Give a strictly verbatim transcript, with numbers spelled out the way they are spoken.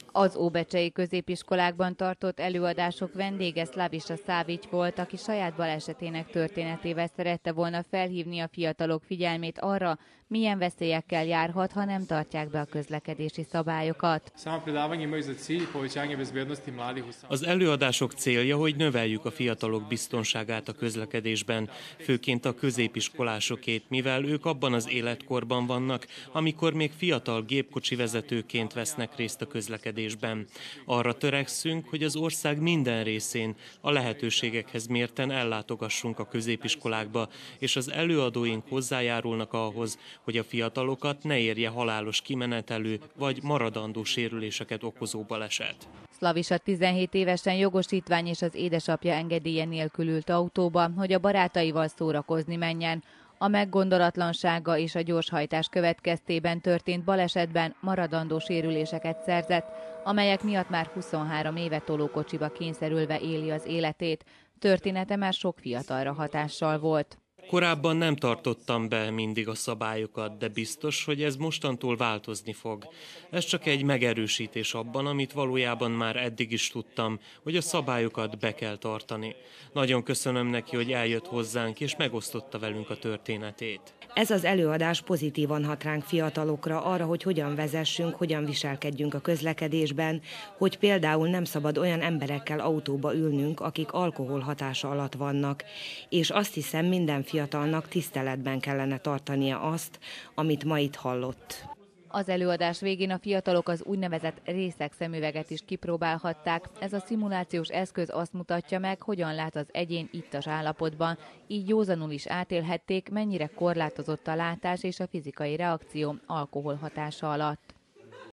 Az óbecsei középiskolákban tartott előadások vendége Slaviša Savić volt, aki saját balesetének történetével szerette volna felhívni a fiatalok figyelmét arra, milyen veszélyekkel járhat, ha nem tartják be a közlekedési szabályokat. Az előadások célja, hogy növeljük a fiatalok biztonságát a közlekedésben, főként a középiskolásokét, mivel ők abban az életkorban vannak, amikor még fiatal gépkocsi vezetőként vesznek részt a közlekedésben. Arra törekszünk, hogy az ország minden részén a lehetőségekhez mérten ellátogassunk a középiskolákba, és az előadóink hozzájárulnak ahhoz, hogy a fiatalokat ne érje halálos kimenetelő vagy maradandó sérüléseket okozó baleset. Slaviša tizenhét évesen jogosítvány és az édesapja engedélye nélkül ült autóba, hogy a barátaival szórakozni menjen. A meggondolatlansága és a gyorshajtás következtében történt balesetben maradandó sérüléseket szerzett, amelyek miatt már huszonhárom éve tolókocsiba kényszerülve éli az életét. Története már sok fiatalra hatással volt. Korábban nem tartottam be mindig a szabályokat, de biztos, hogy ez mostantól változni fog. Ez csak egy megerősítés abban, amit valójában már eddig is tudtam, hogy a szabályokat be kell tartani. Nagyon köszönöm neki, hogy eljött hozzánk és megosztotta velünk a történetét. Ez az előadás pozitívan hat ránk fiatalokra, arra, hogy hogyan vezessünk, hogyan viselkedjünk a közlekedésben, hogy például nem szabad olyan emberekkel autóba ülnünk, akik alkohol hatása alatt vannak, és azt hiszem, minden fiatalnak tiszteletben kellene tartania azt, amit ma itt hallott. Az előadás végén a fiatalok az úgynevezett részeg szemüveget is kipróbálhatták. Ez a szimulációs eszköz azt mutatja meg, hogyan lát az egyén ittas állapotban. Így józanul is átélhették, mennyire korlátozott a látás és a fizikai reakció alkohol hatása alatt.